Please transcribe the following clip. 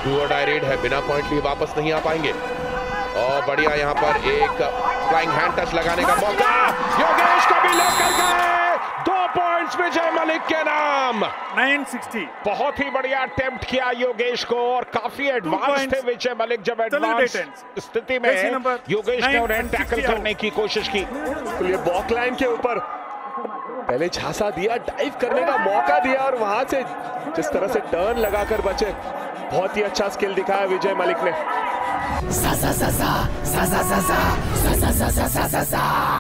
Do और die red है, बिना पॉइंट लिए वापस नहीं आ पाएंगे। और बढ़िया यहाँ पर एक फ्लाइंग हैंड टच लगाने का मौका, योगेश को भी लेकर गए 2 पॉइंट्स विजय मलिक के नाम। 960। बहुत ही बढ़िया अटेम्प्ट किया योगेश को और काफी एडवांस थे विजय मलिक। जब एडवांस स्थिति में योगेश ने उन्हें टैकल करने की कोशिश की, तो ये बॉक लाइन के ऊपर पहले झांसा दिया, डाइव करने का मौका दिया और वहां से जिस तरह से टर्न लगाकर बचे, बहुत ही अच्छा स्किल दिखाया विजय मलिक ने।